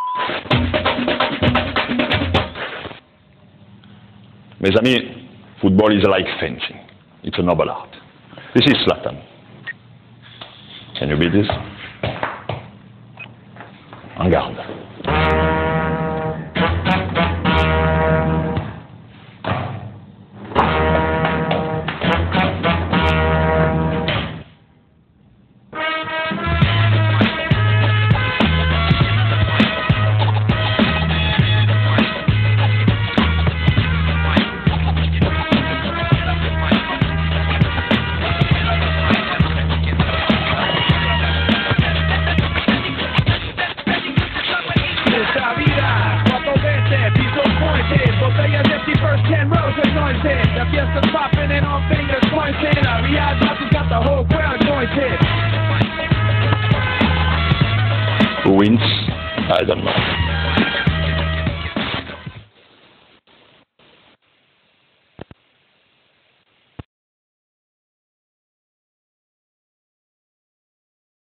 Mes amis, football is like fencing. It's a noble art. This is Zlatan. Can you beat this? En garde. First 10 rows anointed. The fiesta's popping and all fingers pointing. Riyadh Master's got the whole crowd jointed. Who wins? I don't know.